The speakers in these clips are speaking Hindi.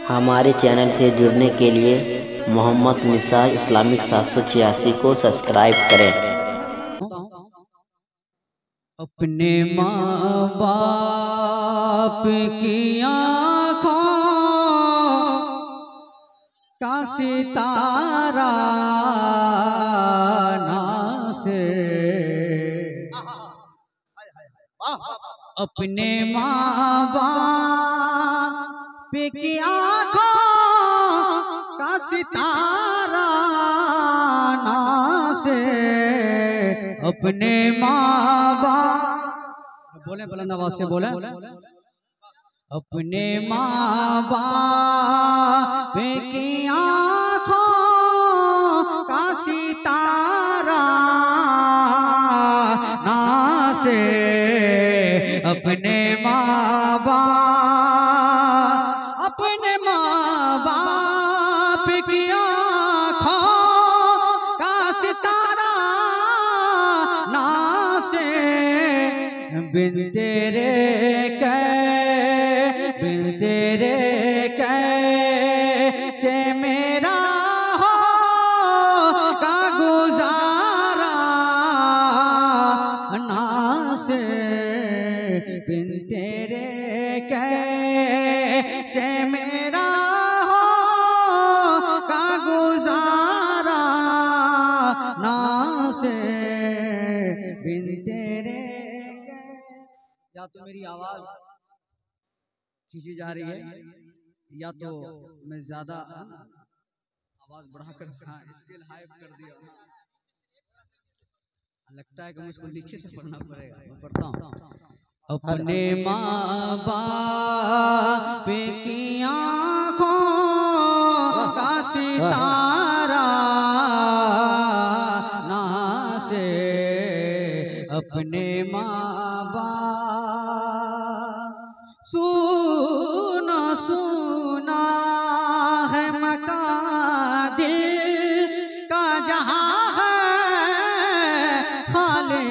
हमारे चैनल से जुड़ने के लिए मोहम्मद निसार इस्लामिक 786 को सब्सक्राइब करें। अपने माँ बाप की आँखों का सितारा ना से, अपने माँ बाप की आँखों का सितारा ना से, अपने माँ बाप बोले बुलंद आवाज से बोले, अपने माँ बाप की आँखों का सितारा ना से, अपने माँ बाप, अपने माँ बाप की आँखों का सितारा ना से, बिन तेरे कैसे मेरा हो का गुजारा ना से, बिन तेरे कैसे मेरा हो का गुजारा ना से, बिन तेरे। या तो मेरी आवाज खींची जा रही है या तो मैं ज्यादा आवाज बढ़ाकर स्केल हाई कर दिया, लगता है कि मुझको नीचे से पढ़ना पड़ेगा। मैं पढ़ता हूँ। अपने माँ बाप की आँखों का सितारा ना से, अपने माँ बाप सुना सुना है मकान दिल का जहाँ है खाली,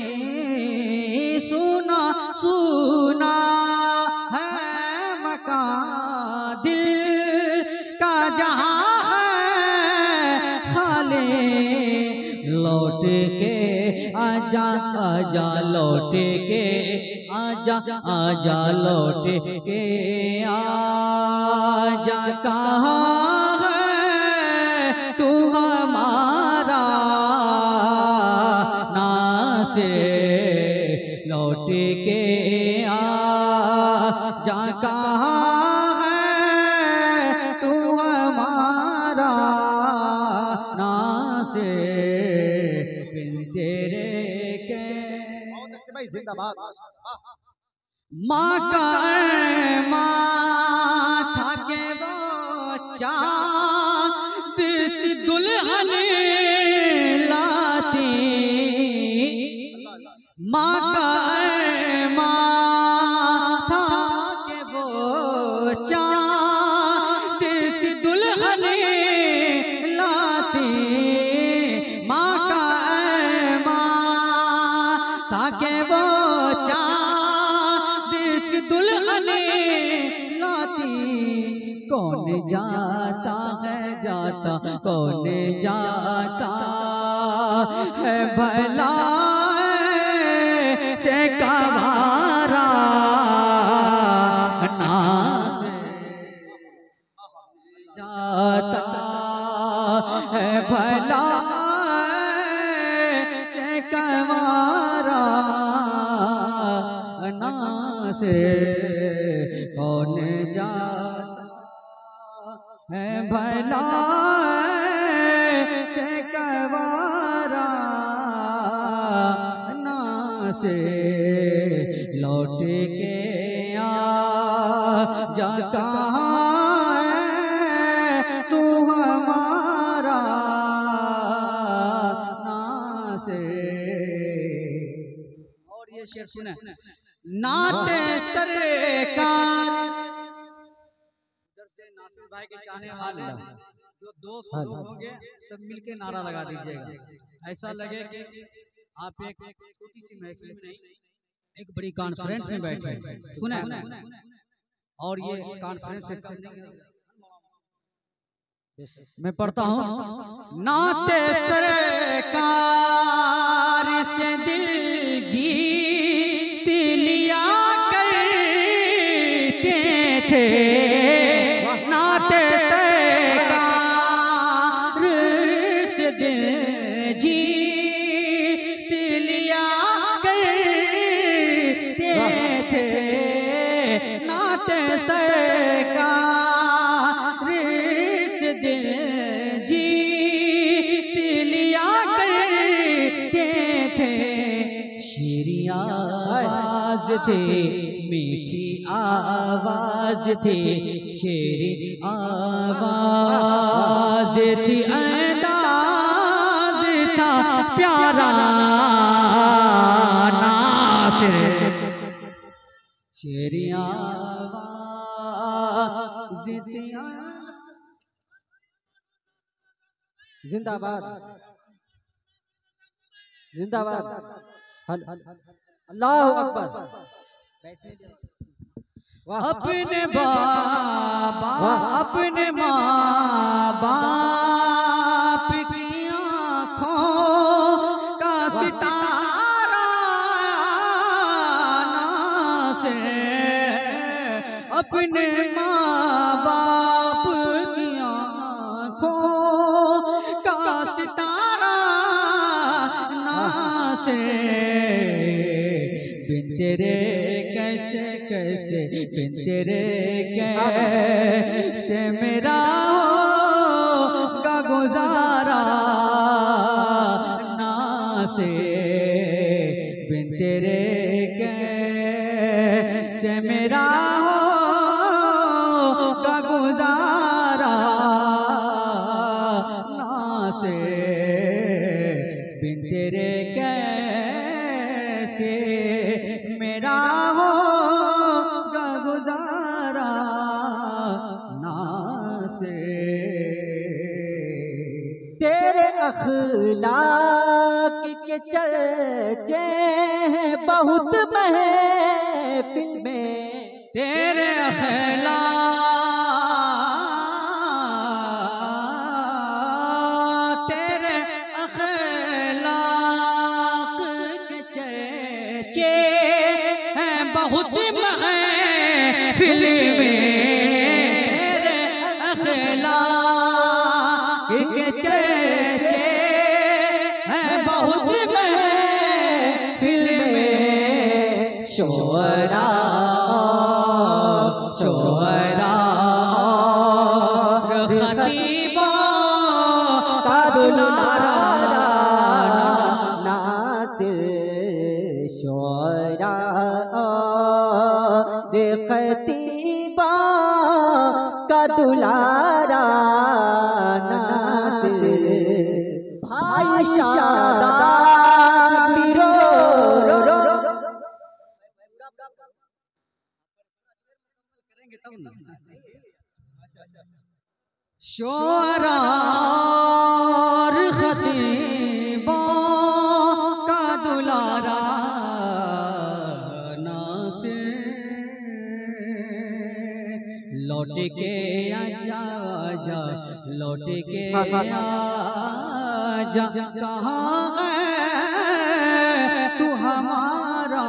सुना सुना है मकान दिल का जहाँ है खाली, लौट के आजा आजा लौट के आजा आजा लौट के आजा, कहाँ है तू हमारा ना से, लौट के आजा, कहाँ है तू हमारा ना से, बिन तेरे के। बहुत अच्छे भाई, जिंदाबाद। माँ का माथा के वो चाँद सी दुल्हन लाती, माँ का माथा के वो चाँद सी दुल्हन लाती, माँ का माथा के वो दुल्हन लाती, कौन जाता है जाता, कौन जाता है भला से कवारा ना से, जाता है भला से कवारा ना से, कौन जाता है भला से कवारा ना से, लौट के आजा, कहाँ है तू हमारा ना से। और ये शेर सुने, नाते सरकार, उधर से नासिर भाई के चाहने वाले जो दोस्त लोग होंगे सब मिलके नारा लगा दीजिएगा। ऐसा लगे कि आप एक छोटी सी महफिल में नहीं, एक बड़ी कॉन्फ्रेंस में बैठे। सुने, और ये कॉन्फ्रेंस से कम नहीं, मैं पढ़ता हूँ। नाते सरकार से दिल जीत लिया करते थे, नाते सरकार से दिल जीत लिया करते थे, नाते सरकार से दिल जीत लिया करते थे। शीरी आवाज थी, मीठी आवाज थी, शेरी आवाज थी, अंदाज था प्यारा नासिर, शेरी आवाज थी। जिंदाबाद जिंदाबाद, अल्लाह अकबर। अपने बाबा अपने माँ बाप की आँखों का सितारा नासिर, अपने माँ बाप की आँखों का सितारा नासिर, बिन तेरे कैसे कैसे, बिन तेरे कैसे मेरा होगा गुजारा नासिर, बिन तेरे कैसे मेरा होगा गुजारा नासिर, बिन तेरे कैसे मेरा होगा गुजारा नासिर। तेरे अखलाक के चर्चे हैं बहुत महफिल में, तेरे अखलाक के चर्चे हैं बहुत महफिल में, तेरे अखलाक के चर्चे हैं बहुत महफिल में। शोहरा शोहरा खतीबा का दुलारा नासिर, शोहरा खतीबा का दुलारा नासिर, भाई शादाब रो रो रो। शोहरा और खतीबा का दुलारा नासिर, लौट के आजा आजा, लौट के आजा, कहाँ है तू हमारा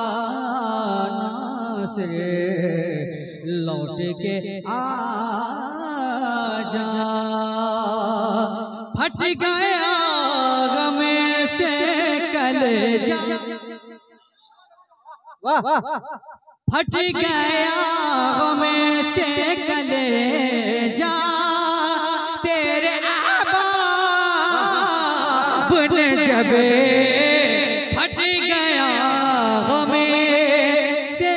नासिर, लौट के आजा। फट गया गम से कलेजा, फट गया गम से कलेजा, तेरे अहबाब ने जब फट गया गम से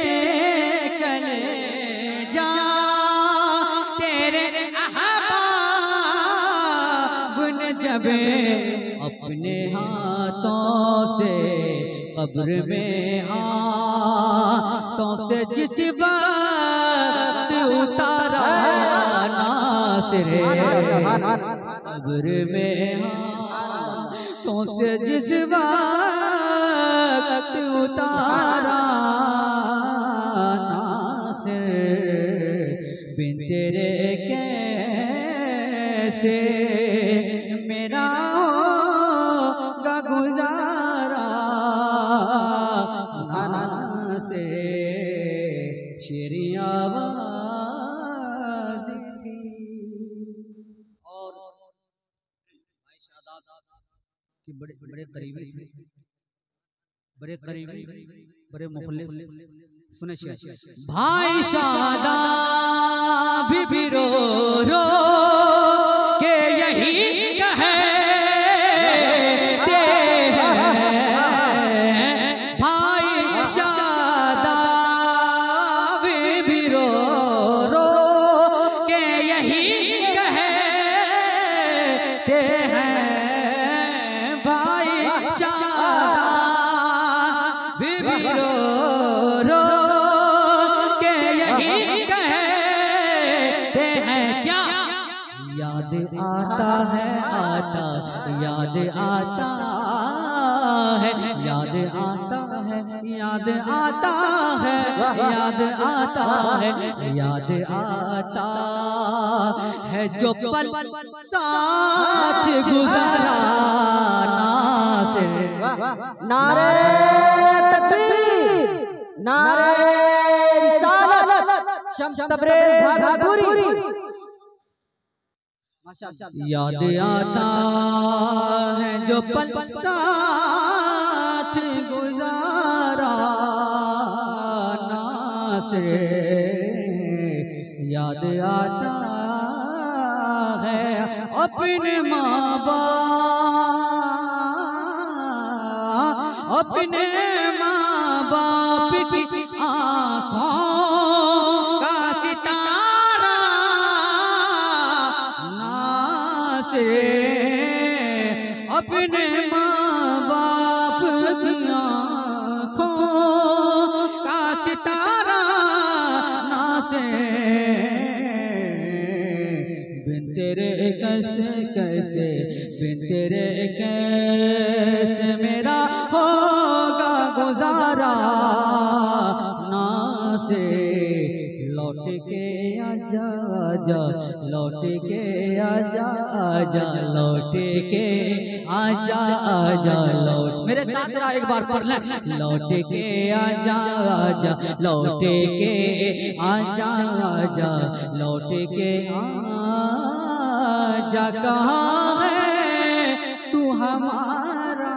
कलेजा, तेरे अहबाब ने जब अपने हाथों से कब्र में हाथों से जिस वक्त उतारा नासिर, कब्र में हाथों से जिस वक्त उतारा नासिर, बिन तेरे कैसे मेरा होगा गुजारा, खाना से शेरी आवाज़ थी। और भाई शादाब के बड़े बड़े करीबी थे, बड़े करीबी, बड़े मुखलिस। सुने भाई शादाब भी रो रो के यही कहते हैं, भाई शादाब भी रो रो के यही कहते हैं, भाई शादाब भी रो रो के यही कहते हैं। क्या याद आता है, आता याद आता है, याद आता है, याद आता है, याद आता है, याद आता है जो पल साथ गुजारा से। नारे तकबीर, नारे रिसालत, शम्स तबरेज़ भागलपुरी। याद आता है जो पल साथ गुजारा से, याद आता है अपने माँ बाप, अपने माँ बाप की आँखों का सितारा से, अपने माँ बाप की आँखों का सितारा ना से। बिन तेरे कैसे कैसे, बिन तेरे कैसे मेरा होगा गुजारा ना से। लौट के आजा आजा, लौट के आजा आजा, लौट के आजा आजा, लौट मेरे साथ जरा एक बार पढ़ ले। लौट के आजा आजा, लौट के आजा आजा, लौट के आजा, कहाँ है तू हमारा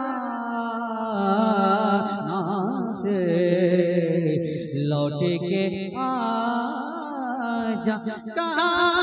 ना से। लौट के आजा, कहाँ